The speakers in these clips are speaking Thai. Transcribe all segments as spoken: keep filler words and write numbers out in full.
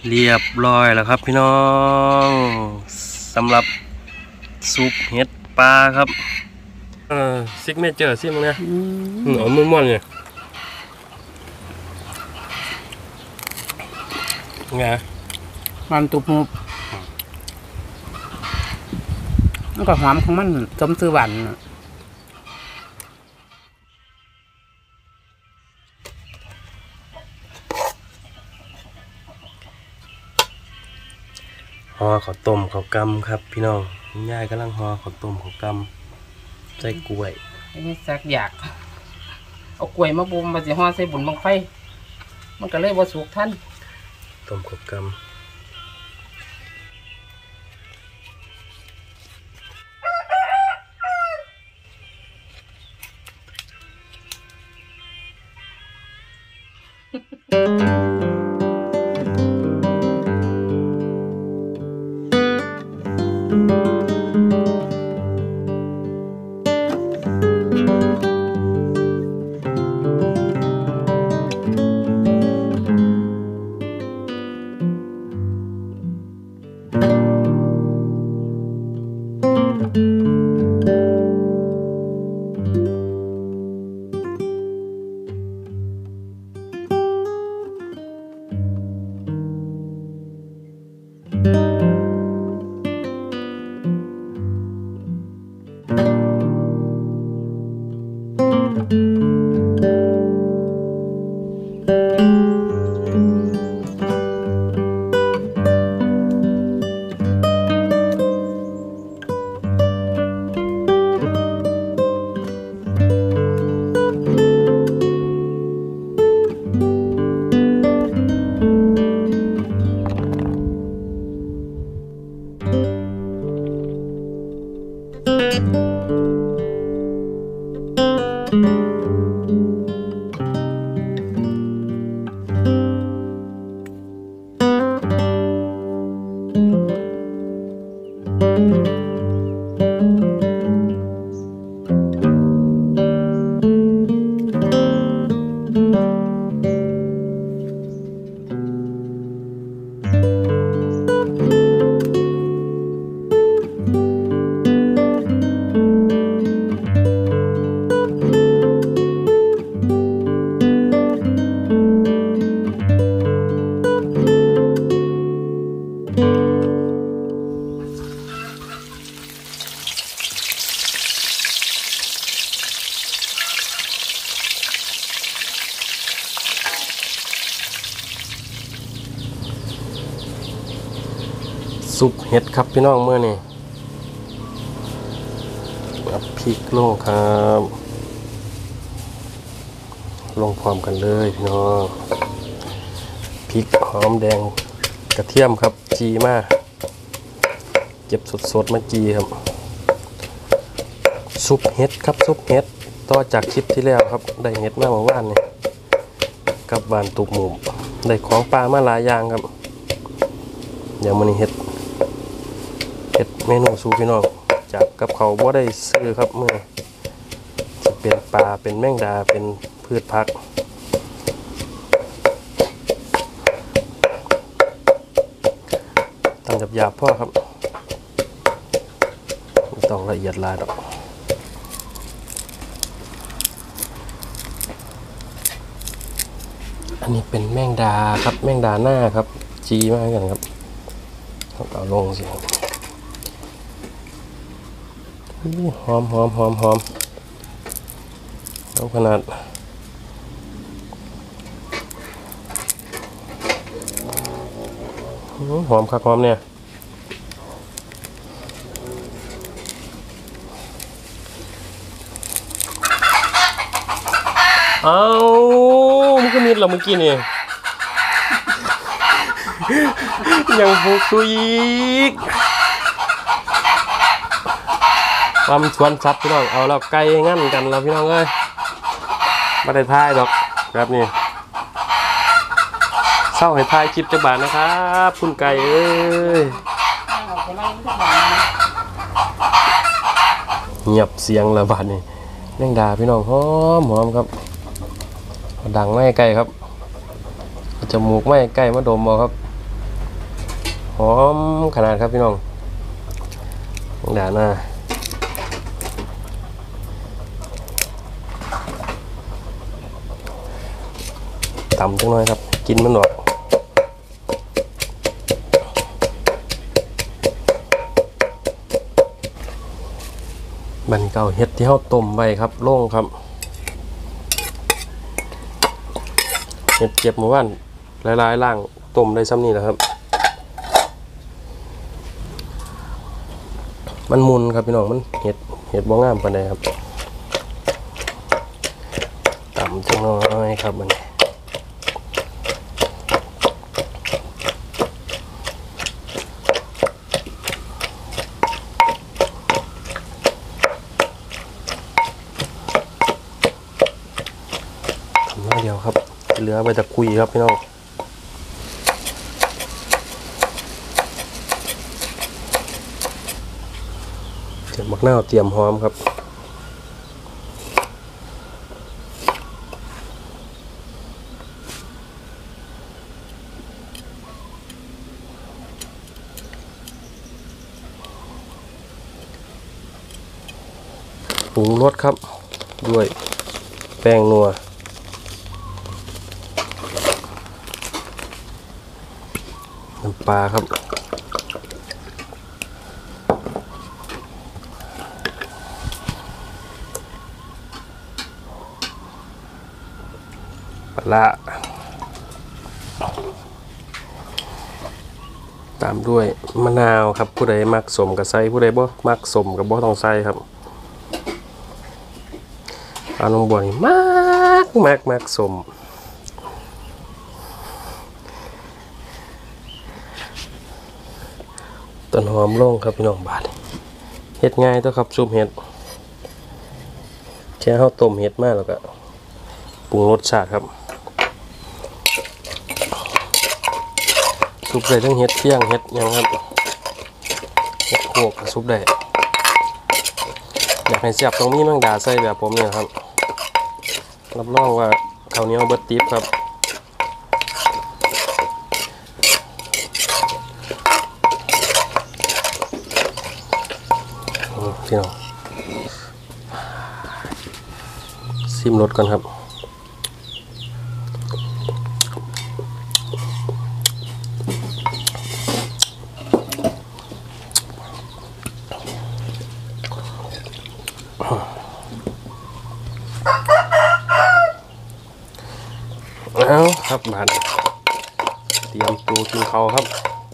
เรียบร้อยแล้วครับพี่น้องสำหรับซุปเห็ดปลาครับเออซิกเนเจอร์ซิมึงเนี่ยหอมม่วนๆเนี่ยไงมันตุบมุบมันก็หอมของมันสมซื่อหวานห่อข้าวต้มข้าวกำครับพี่น้องย่ายกำลังห่อข้าวต้มข้าวกำใส่กล้วยไอ้นี่สักอยากเอากล้วยมาบุมมาสิห่อใส่บุญบังไฟมันก็เลยบ่สุกท่านต้มข้าวกำซุปเห็ดครับพี่น้องเมื่อนี่พริกลงครับลงพร้อมกันเลยพี่น้องพริกหอมแดงกระเทียมครับจีมาเก็บสดๆมาจีครับซุปเห็ดครับซุปเห็ดต่อจากคลิปที่แล้วครับได้เห็ดมาเมื่อวานนี่กับหวานตุกหมูได้ของปลามาหลายอย่างครับเดี๋ยวมันนี้เห็ดเห็ดเมนูสูพี่น้องจากกับเขาบ่ได้ซื้อครับเมื่อจะเป็นปลาเป็นแมงดาเป็นพืชผักตำหยาบๆพ่อครับไม่ต้องละเอียดลายดอกอันนี้เป็นแมงดาครับแมงดาหน้าครับจีมากกันครับเอาลงสิหอมหอมหอมหอมเอาขนาดหอมคักหอมเนี่ยเอามันก็นิดเราเมื่อกี้นี่ยังบุกซุยอีกความชวนซับพี่น้องเอาแล้วไก่งั้นกันเราพี่น้องเอ้ยไม่ได้ทายดอกแบบนี้เศร้าให้ทายคลิปจะบาทนะครับคุณไก่เอ้ยเงียบเสียงละบาทนี่แมงดาพี่น้องหอมหอมครับดังไม่ไก่ครับจมูกไม่ไก่มาดมเอาครับหอมขนาดครับพี่น้องด่าหน้าต่ำจังหน่อยครับกินมันหนวกบันเก่าเห็ดที่เขาต้มไว้ครับโล่งครับเห็ดเก็บเมื่อวานหลายๆล่างต้มได้ซ้ำนี่แหละครับมันมุนครับพี่น้องมันเห็ดเห็ดบ่งามปานใดครับต่ำจังน้อยครับมันทำน้อยเดียวครับเหลือไปแต่คุยครับพี่น้องเตรียมบักหน้าวเตรียมหอมครับปรุงรสครับด้วยแป้งนัวน้ำปลาครับปลาตามด้วยมะนาวครับผู้ใดมักสมกับใส่ผู้ใดบ่มักสมกับบ่ต้องใส่ครับเอาลงบ่อนี่มากมากมากสมต้นหอมลงครับพี่น้องบาดเฮ็ดง่ายตัวครับซุปเห็ดแค่ข้าวต้มเห็ดมากแล้วก็ปรุงรสชาติครับซุปได้ทั้งเห็ดเที่ยงเห็ดยังครับเห็ดโขกซุปได้อยากให้เสียบตรงนี้มั่งดาใส่แบบผมเนี่ยครับรับรองว่าข้าวเหนียวเบิดติ๊บครับพี่น้องซิมรสก่อนครับเอาครับบาดเตรียมตัวกินเขาครับ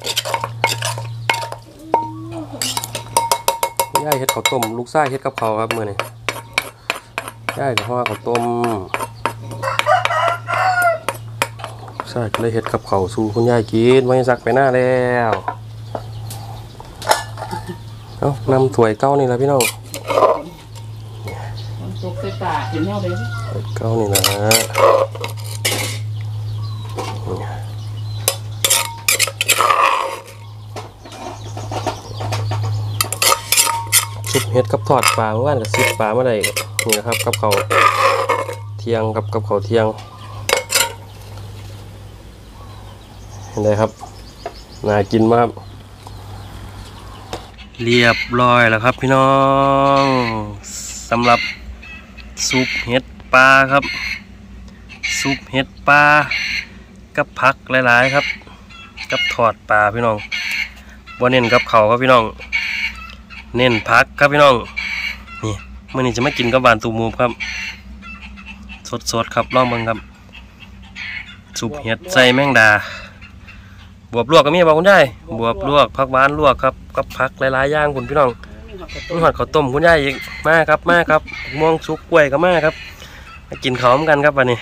ย่ายเฮ็ดข้าวต้มลูกซ่าเฮ็ดกับเขาครับมื้อนี้ย่ายกับห่อข้าวต้มซ่าก็เลยเฮ็ดกับเขาสู่คุณยายกินไม่สักไปหน้าแล้วเอานำถ้วยเก้านี่ละพี่น้องตกใส่ปากเห็นแนวเลยถ้วยเก้านี่นะซุปเห็ดกับทอดปลาเมื่อวานกับซิปปลาเมื่อไรนี่นะครับกับเขาเที่ยงกับกับเขาเที่ยงเห็นไหมครับน่ากินมากเรียบร้อยแล้วครับพี่น้องสำหรับซุปเห็ดปลาครับซุปเห็ดปลากับผักหลายๆครับกับทอดปลาพี่น้องบ่เน้นกับเขาครับพี่น้องเน้นพักครับพี่น้องนี่เมื่อนี้จะไม่กินกับบานตูมูครับสดๆครับลองเบิ่งครับซุปเห็ดใส่แมงดาบวบลวกก็มีบอกคุณยายบวบลวกผักหวานลวกครับกับผักหลายๆอย่างคุณพี่น้องมีหอดข้าวต้มคุณยายอีกมาครับมาครับม่วงสุกกล้วยก็มาครับมากินข้าวกันครับวันนี้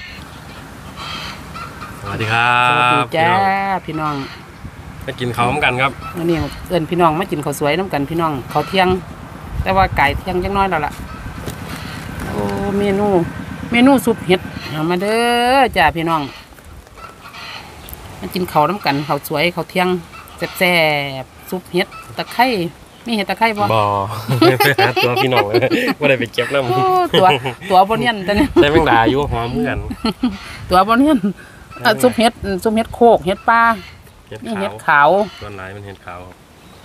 สวัสดีครับสวัสดีจ้าพี่น้องมากินข้าวกันครับวันนี้เอิญพี่น้องมากินข้าวสวยน้ำกันพี่น้องข้าวเที่ยงแต่ว่าไก่เที่ยงจังน้อยแล้วล่ะโอ้เมนูเมนูซุปเห็ดเอามาเด้อจ้าพี่น้องมากินข้าวน้ำกันข้าวสวยข้าวเที่ยงแซ่บๆซุปเห็ดตะไคร้มีเห็ดตะไคร้บ่บ่ไปหาตัวพี่น้องเลยว่าได้ไปเก็บน้ำตัวตัวบนเนียนแต่เนี่ยได้แมงดาอยู่หอมเหมือนกันตัวบนเนียนซุปเห็ดซุปเห็ดโคกเห็ดปลาเห็ดนี่ขาเห็วดขาวส่วนหลายมันเห็ดขาวครับ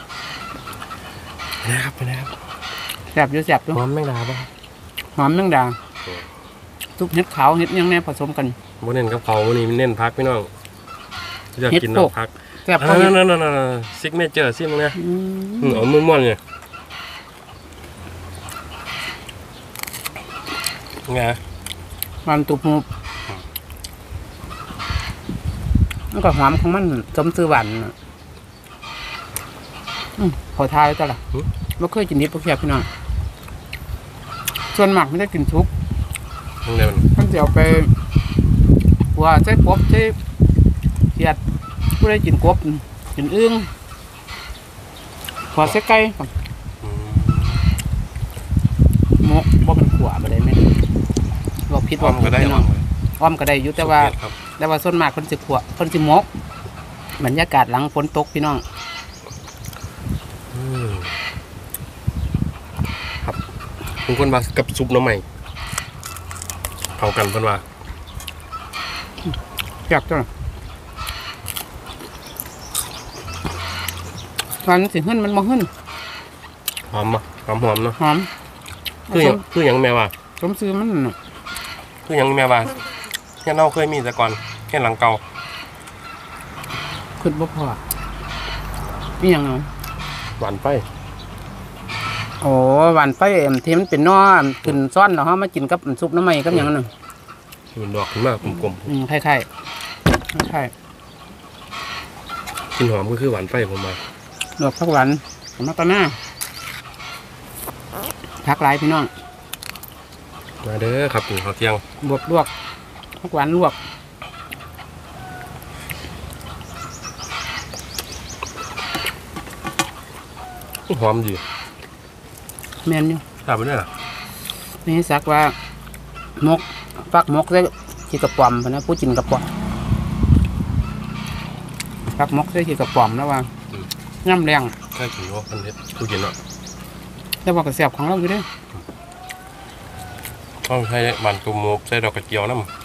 นะครับไปนะครับแซ่บอยู่แซ่บอยู่หอมแมงดาป่ะหอมแมงดาซุปเห็ดขาวเห็ดหยังแน่ผสมกันโมเน้นกับเขาวันนี้มันเน้นพักพี่น้องอยากกินเห็ดดโขอก กพักแซ่บอ่าเขาเห็ดนั่นนั่นนั่นซิกเนเจอร์ซิมึงเนี่ยอืมอืมเอาม้วนๆเนี่ยไงมันตุบหมูมันก็หอมของมันสมซื้อหวานน่ะอืมขอทายจ้ะล่ะไม่เคยกินนิดพวกแคบพี่น้องส่วนมากไม่ได้กินทุกตรงเดียวมันมันจะเอาไปว่าใช้กบใช้เขียดผู้ได้กินกบกินอึ้งขอใช้ไก่อืมหมกบ่เป็นขวบ่ได้แม่นบอกผิดอ้บออกมถูก็กได้พี่อ้น้อองมเลยอ้อมก็ได้อยู่แต่ว่าสุดยอดครับแต่ว่าส่วนมากคนสิขวคนสิหมกบรรยากาศหลังฝนตกพี่น้องอืมครับบางคนว่ากับซุปหน้ำใหม่เข้ากันเพิ่นว่าอยากจังมันสิหึ้นมันบ่หึ้นหอมปะหอมหอมๆเนาะหอมคือหยังคือหยังแม่ว่าสมซื้อมันน่ะคือหยังแม่ว่าแค่เราเคยมีแต่ก่อนแค่หลังเก่าขึ้นบ่พอนี่ยังเนาะหวานไปโอ้หวานไปเอ็มที่มันเป็นน้อขึ้นซ้อนแล้วเฮามากินกับซุปน้ำใหม่กับหยังนั่นน่ะมันดอกขึ้นมากลมอืมคล้ายๆคล้ายๆกลินหอมก็คือหวานไปผมมาๆดอกผักหวานของมาตะหน้าผักหลายพี่น้องมาเด้อครับกินข้าวเที่ยงบวกลวกผักหวานลวกหอมดีแม่นอยู่ทราบไปด้วยเหรอนี่สักว่าหมกฟักหมกใส่ขี้กระป๋อมพะนะผู้กินกระป๋อมฟักหมกใส่ขี้กระป๋อมแล้วว่าย่ำแรงใกล้กินว่าคันเฮ็ดตู้เย็นเนาะแต่ว่าก็แซ่บของเราอยู่เด้ต้องใช้มันตุ่มหมูใส่ดอกกระเจียวน้ำ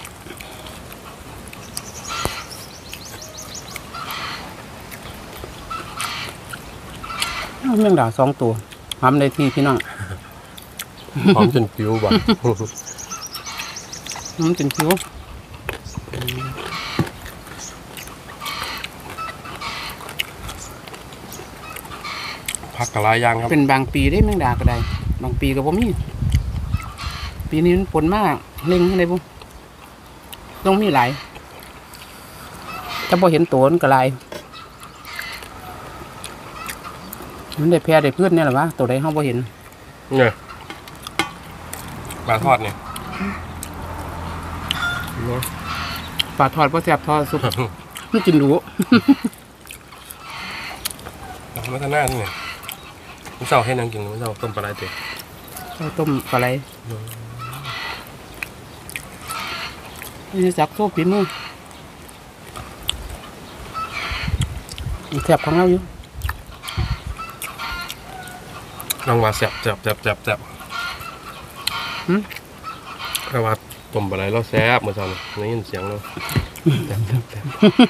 อ้าวแมงดาสองตัวทำได้ที่พี่น้องหอมจนผิวบ่มันเป็นคิ้วผักกะลายย่างครับเป็นบางปีได้แมงดาก็ได้บางปีก็บ่มีปีนี้มันฝนมากเล็งอะไรบุต้องมีหลายถ้าบ่เห็นตัวมันก็หลายมันได้แพร่ได้เพื่อนเนี่ยหรอวะตัวใดเฮาบ่เห็นเนี่ยปลาทอดเนี่ยปลาทอดบ่แซ่บทอดซุป มันกินดูมาทางหน้านี่ไงมันเศร้าให้นางกินมันเศร้าต้มปลาไหลเตะข้าวต้มปลาไหลนี่จักโซ่ปีมือแซ่บของเราอยู่ลองว่าแซ่บแซ่บแซ่บแซ่บแซ่บแปลว่าต้มปลาไหลเราแซ่บเมื่อเช้านี่ได้ยินเสียงเราแซ่บแซ่บแซ่บ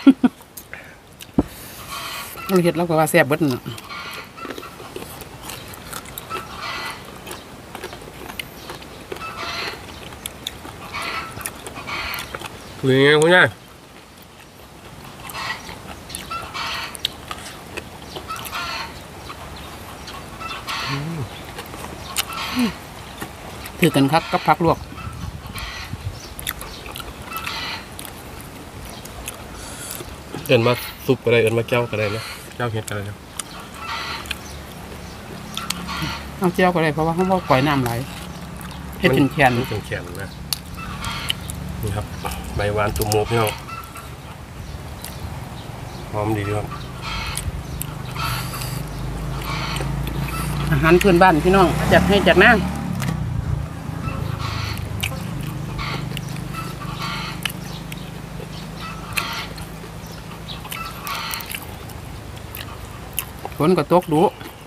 เราเห็ดเราก็ว่าแซ่บเบิดน่ะคือยังไงคุณยายถือกันคักกับผักลวกเอินมาซุปก็ได้เอินมาแก้วก็ได้นะแก้วเห็ดก็ได้นะเอาเจียวก็ได้เพราะว่าเขาบอกปล่อยน้ำไหลเฮ็ดเป็นแขนมันเป็นแขนนะนี่ครับใบหวานตุ่มหมูพี่น้องหอมดีด้วยครับอาหารพื้นบ้านพี่น้องจัดให้จัดหน้าฝนก็ตกดู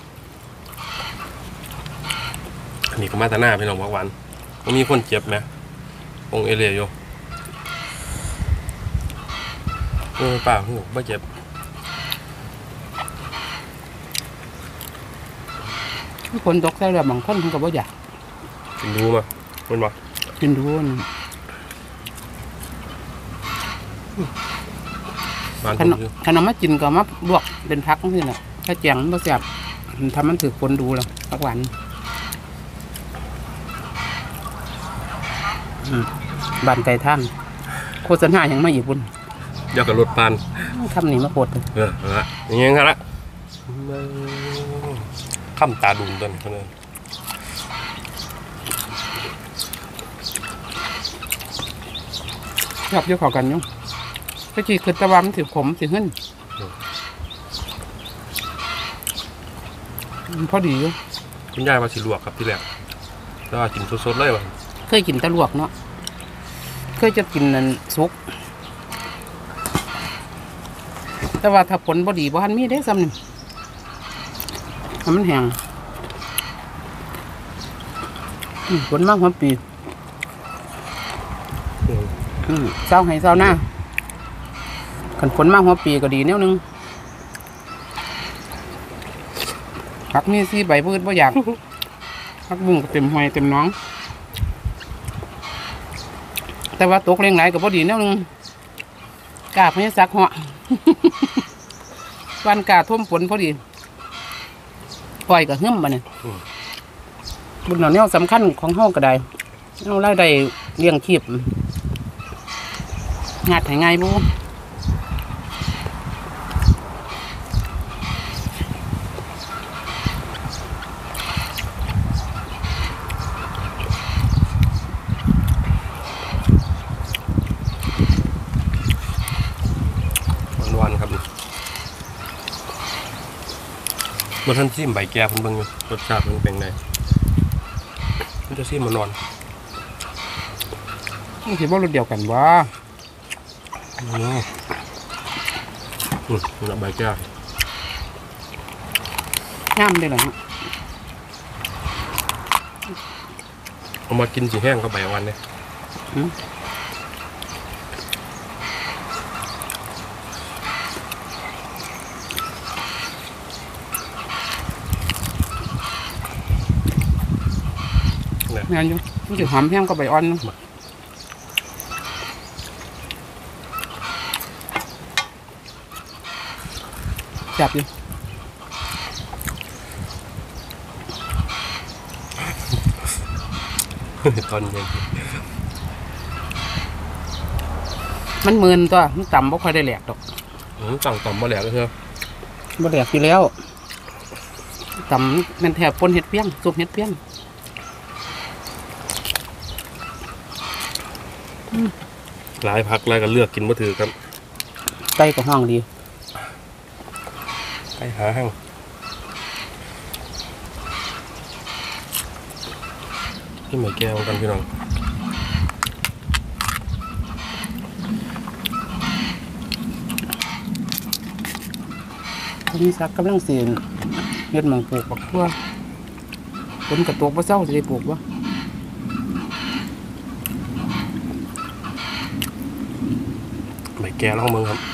อันนี้ก็มาตาหน้าพี่น้องพักหวานมันมีคนเจ็บไหมองค์เอเลียอยู่เออป่าหูไม่เจ็บคนตกใส่แล้วบางคนเขาก็บ่อยากกินดูมาเป็นบ่กินดูนบ้านขผมนมคือขนมมากินก็มาลวกเป็นพักนี่แหละถ้าแจงมันบ่แซ่บทำมันถือคนดูแล้วพักหวานอืมบ้านไก่ท่านโฆษณาอย่างไม่อีกบุญเดี๋ยวกับรถปานคำนี้มาโปดเลยเออเอาละอย่างเงี้ยครับละข้ามตาดุมตัวนี้เพื่อนชอบเยอะขอกันอยุ่งก็จีคือตะวันถือขมถือขึ้นมันพอดีอยู่คุณยายว่าสิลวกครับที่แรกแล้วกินสดๆเลยว่ะเคยกินตะลวกเนาะเคยจะกินนั่นสุกแต่ว่าถ้าผลพอดีบ่ทันมีได้ซ้ำนี่ให้มันแห้งอืมผลมากหัวปีอืมเศร้าให้เศร้าหน้าขันผลมากหัวปีก็ดีแนวนึงผักนี่สิใบพืชบ่อยาก ผักบุ้งก็เต็มหอยเต็มหน้อง แต่ว่าตกเลี้ยงไหลกับพอดีแนวนึงกาพญาสักเหาะ วันกาท่วมฝนพอดีปล่อยกับเฮื่อมมาเนี่ยบุญหน่อเนี่ยสำคัญของห้องก็ได้เอาไล่ได้เลี้ยงชีพงานให้ง่ายบูวันๆครับเมื่อท่านซิมใบแก้วเพิ่นเบิ่งอยู่รสชาติมันเป็นไงมันจะซิมมานอนมันถือว่ารถเดียวกันวะอืมอืมนี่ละใบแก้วงามเลยเหรอฮะเอามากินสีแห้งก็ใบวันเนี่ยอืม งานอยู่มันถือหอมแห้งก็ใบอ่อนจับอยู่ตอนเย็นมันมืนตัวมันต่ำบ่ค่อยได้แหลกดอกอืมสั่งต่อมมาแล้วก็เถอะบ่แหลกอยู่แล้วต่ำแมันแถบปนเห็ดเปี้ยงซุปเห็ดเปี้ยงหลายพักหลายก็เลือกกินมาถือครับไก่กับห้องดีไปหาห้างที่ใบแก้วกันพี่น้องมีสักกำลังเสียนเฮ็ดหมองปลูกบักทั่วฝนกระตกบ่เศร้าสิได้ปลูกบ่ใบแก้วลองเมืองครับ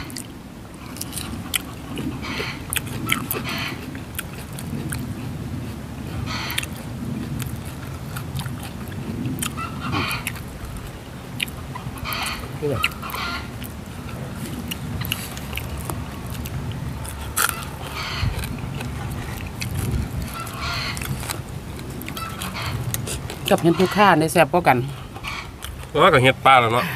นี่แหละกับเห็ดยูคาได้แซ่บกว่ากันว่ากับเห็ดปลาแล้วเนาะ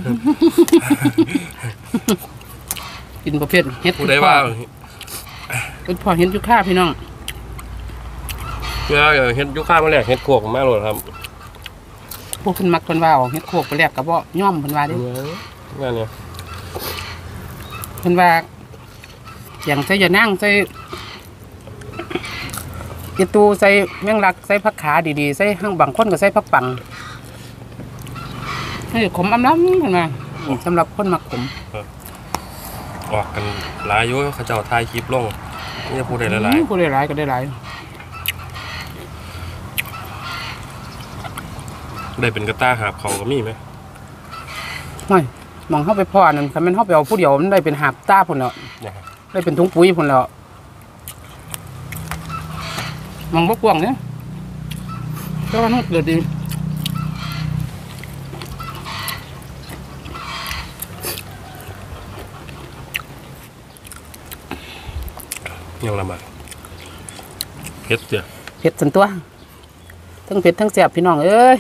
กินประเภทเห็ดผู้ใดว่าเป็นพอเห็ดยูคาพี่น้องเพื่อเห็ดยุค่ามาแรกเห็ดขวกมาโหลดครับพวกเพิ่นมักเพิ่นว่าเอาเฮ็ดโคกไปแลกกับบ่ย่อมเพิ่นว่าเดิงานเนี่ยเพิ่นว่าอย่างใส่ยานั่งใส่อีตูใส่แมงลักใส่ผักขาดีๆใส่ห้างบางคนก็ใส่ผักปังนี่ขมอำล้ำเพิ่นว่าสำหรับคนมักขมออกกันหลายอยู่เขาเจ้าถ่ายคลิปลงนี่จะพูดได้หลายอืมผู้ได้หลายก็ได้หลายๆได้เป็นกระต้าหาบเขาก็มีไหมห้อยมองเข้าไปพ่อนั่นคันแม่นเฮาไปเอาผู้เดียวมันได้เป็นหาบต้าพุ่นแล้วนะครับได้เป็นถุงปุ๋ยพุ่นแล้วมองบกกวางเนี่ยก็ว่ามันเกิดดียังลำบากเผ็ดเจ้ะเผ็ดสันตัวทั้งเผ็ดทั้งแซ่บพี่น้องเอ้ย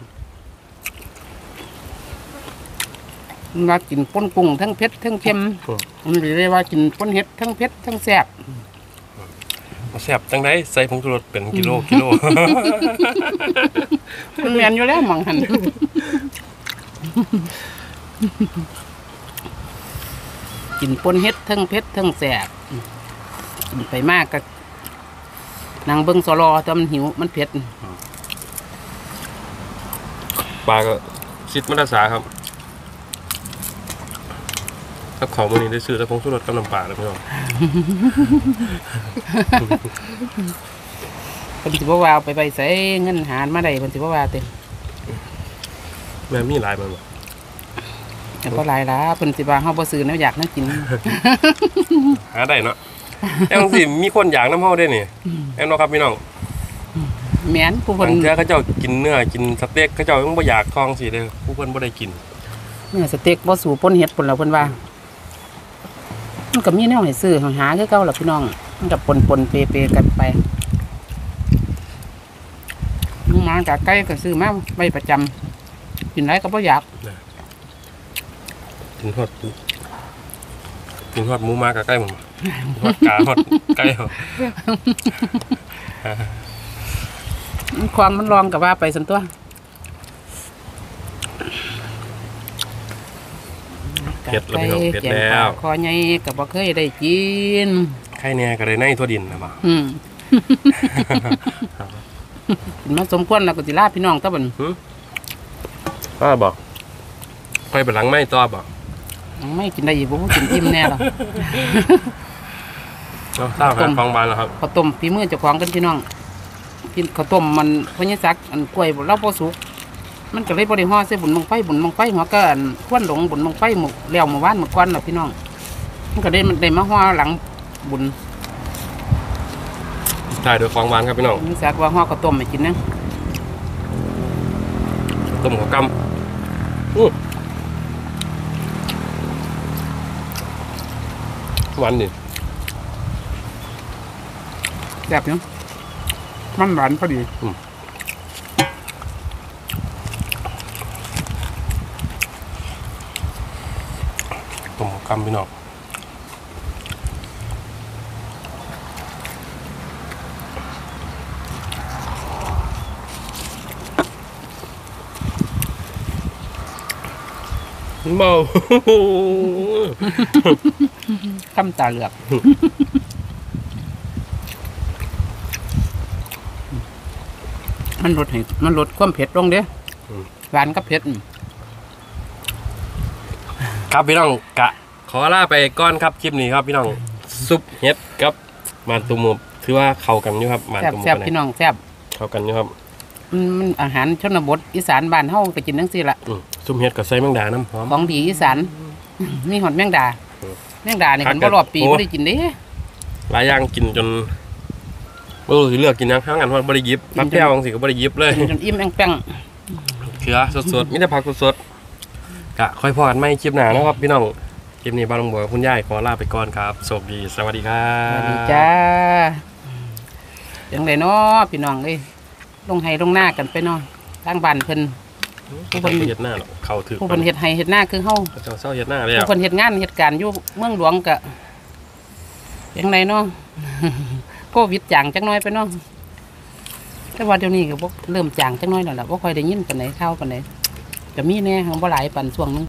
มากินป่นกุ้งทั้งเผ็ดทั้งเค็มมันเรียกว่ากินป่นเห็ดทั้งเผ็ดทั้งแซ่บแซ่บจังได้ใส่ผงชูรสเป็นกิโลกิโลมันแมนอยู่แล้วมังหันกินป่นเห็ดทั้งเผ็ดทั้งแซ่บกินไปมากก็นางเบิ้งสลอแต่มันหิวมันเผ็ดปลาก็คิดมาตรฐานครับถ้าของมันนี้ได้ซื้อแต่ผงชูรสกับน้ำปลาแล้วพี่น้องเพิ่นสิบ่ว่าเอาไปไปใส่เงินหารมาได้เพิ่นสิบ่ว่าเต็มแม่มีหลายมันบ่แต่บ่หลายล่ะเพิ่นสิว่าเฮาบ่ซื้อแนวอยากแนวกินหาได้เนาะแต่บางทีมีคนอยากน้ำเฮาได้นี่แม่นบ่ครับพี่น้องแม่นผู้บาเพิ่นงเทื่อเขาเจ้ากินเนื้อกินสเต็กเขาเจ้ายังบ่อยากท้องสิเด้อผู้เพิ่นบ่ได้กินเนื้อสเต็กบ่สู่ป่นเห็ดพุ่นแล้วเพิ่นว่ามันก็มีแนวให้ซื้อหาคือเก่าล่ะพี่น้องมันก็ปนๆเปๆกันไปหมูหมากับไก่ก็ซื้อมาไว้ประจำกินไรก็บ่อยากกินฮอดกินฮอดหมูมากับไก่หมันฮอดกาฮอดไก่เหรอความมันลองกับว่าไปสันตัวเผ็ดแล้วพี่น้องเผ็ดแล้วคอใหญ่ก็บ่เคยได้กินไข่แน่ก็ได้ในทั่วดินนะบ่าอืม กินมาสมควรแล้วก็สิลาพี่น้องตะบันป้าบอกไปไปหลังไม่ต่อบอกไม่กินได้อีกบ่กินอิ่มแน่หรอกเราทราบครับฟองบานแล้วครับข้าวต้มฝีมือเจ้าของกันพี่น้องกินข้าวต้มมันพญศักดิ์อันกล้วยเราบ่สุกมันก็เลยบ่ได้ฮ้อใส่บุญบังไฟบุญบังไฟหัวก็อันควนหลงบุญบังไฟหมกแล้วเมื่อวานเมื่อก่อนน่ะพี่น้องมันก็ได้มันได้มาฮ้อหลังบุญถ่ายโดยฟองบานครับพี่น้องมีสักว่าฮ้อข้าวต้มให้กินนะต้มหัวกำอู้หวานดิแซ่บอยู่มันหวานพอดีต้มหัวกำพี่น้องเบาคำตาเหลือกมันลดให้มันลดความเผ็ดลงเด้หวานกับเผ็ดครับพี่น้องกะขอลาไปก่อนครับคลิปนี้ครับพี่น้องซุปเห็ดกับมานตุ่มถือว่าเข้ากันอยู่ครับมานแซ่บตุ่มแซ่บพี่น้องแซ่บเข้ากันอยู่ครับมันมันอาหารชนบทอีสานบ้านเฮาก็กินจังซี่ล่ะอืมซุปเห็ดกับใส่แมงดาน้ำหอมของดีอีสานมีหอดแมงดาอืมแมงดานี่คัมักนกับ่นรอบปีโอ้บ่ได้กินเด้หลายอย่างกินจนไม่รู้สิเลือกกินยังทั้งอันว่าบริยิบพักแก้วบางสิก็บริยิบเลยกินจนอิ่มแองแป้งเขือสดๆไมแต่ได้ผักสดๆกะค่อยพอกันไม่คลิปหน้านะครับพี่น้องคลิปนี้บ้านลุงบัวกับคุณย่ายขอลาไปก่อนครับสวัสดีสวัสดีครัสบวัสดีจ้าจังไดเนาะพี่น้องเอ้ยลงไห้ลงหน้ากันไปเนาะทางบ้านเพิ่นผู้คนเฮ็ดหน้าหรอกเขาถือผู้เพิ่นเฮ็ดไห้เฮ็ดหน้าคือเฮาเจ้าเศร้าเฮ็ดหน้าเลยผู้อ่ะเพิ่นเฮ็ดงานเฮ็ดการอยู่เมืองหลวงก็จังไดเนาะ โควิดจางจังน้อยไปเนาะแต่ว่าเดี๋ยวนี้ก็บ่เริ่มจางจังน้อยแล้วล่ะบ่ค่อยได้ยินปานใดข่าวปานใดก็มีแน่หังบ่หลายปานช่วงนึง